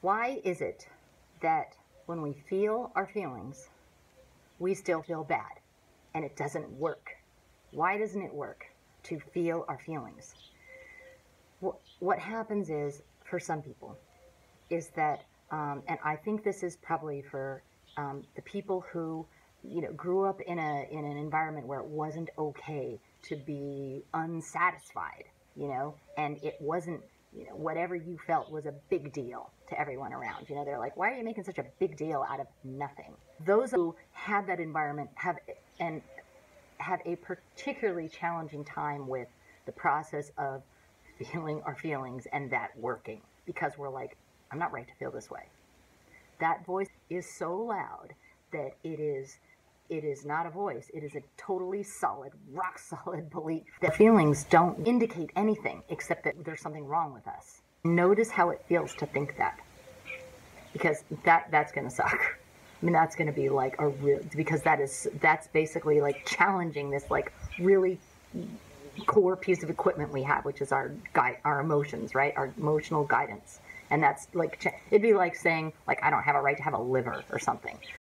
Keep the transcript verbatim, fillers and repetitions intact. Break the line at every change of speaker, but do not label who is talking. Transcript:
Why is it that when we feel our feelings, we still feel bad and it doesn't work? Why doesn't it work to feel our feelings? What happens is, for some people, is that, um, and I think this is probably for um, the people who, you know, grew up in a in an environment where it wasn't okay to be unsatisfied, you know, and it wasn't, you know, whatever you felt was a big deal to everyone around. You know, they're like, why are you making such a big deal out of nothing? Those who had that environment have and have a particularly challenging time with the process of feeling our feelings and that working, because we're like, I'm not right to feel this way. That voice is so loud that it is it is not a voice. It is a totally solid, rock solid belief that feelings don't indicate anything except that there's something wrong with us. Notice how it feels to think that, because that that's going to suck. I mean, that's going to be like a real, because that is that's basically like challenging this like really core piece of equipment we have, which is our guide, our emotions, right? Our emotional guidance. And that's like, it'd be like saying, like, I don't have a right to have a liver or something.